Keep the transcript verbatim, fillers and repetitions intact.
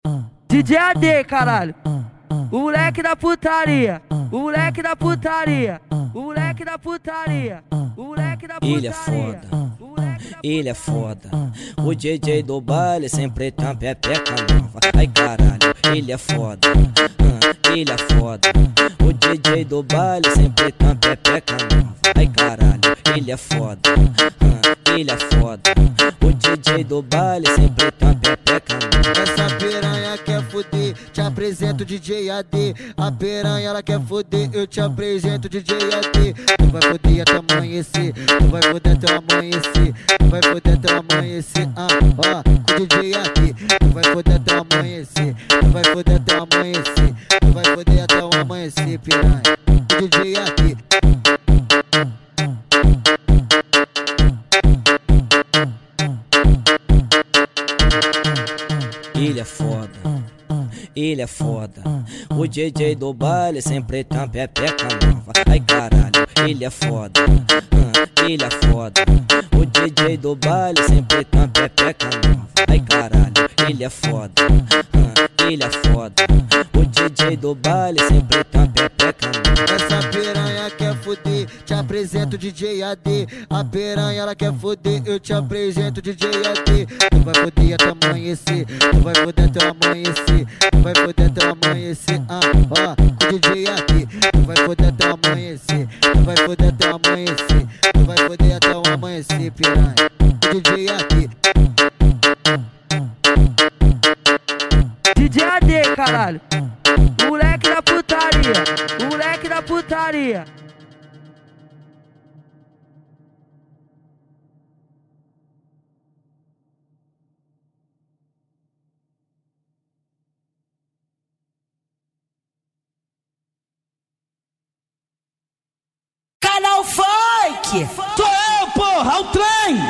D J A D, caralho. O moleque da putaria. O moleque da putaria. O moleque da putaria. O moleque da putaria. Ele é foda. Ele é foda. O D J do baile sempre tá pepeca nova. Ai caralho, ele é foda. Ele é foda. O D J do baile sempre tá pepeca nova. Ai caralho, ele é foda. Ele é foda. O D J do baile sempre tá pepeca nova. Essa piranha quer fuder, te apresento o D J A D. A piranha ela quer fuder, eu te apresento o D J A D. Tu vai fuder até amanhecer, tu vai fuder até amanhecer, tu vai fuder até amanhecer. Ah, ó, com o D J A D. Tu vai fuder até amanhecer, tu vai fuder até amanhecer, tu vai fuder até o amanhecer, piranha. Com o D J A D. Ele é foda, ele é foda. O D J do baile sempre tá pepeca nova. Ai caralho, ele é foda, ele é foda. O D J do baile sempre tá pepeca nova. Ai caralho, ele é foda, ele é foda. O D J do baile sempre tá pepeca nova. Essa piranha quer fuder, te apresento o D J A D. A piranha ela quer fuder, eu te apresento o D J A D. Tu vai fuder até amanhecer, tu vai fuder até amanhecer, tu vai fuder até amanhecer. Ah, ó, com o D J A D. Tu vai fuder até amanhecer, tu vai fuder até amanhecer, tu vai fuder até o amanhecer, piranha. Com o D J A D. D J A D, caralho. O moleque da putaria. O moleque da putaria. Canal Funk! Sou eu, porra, o trem!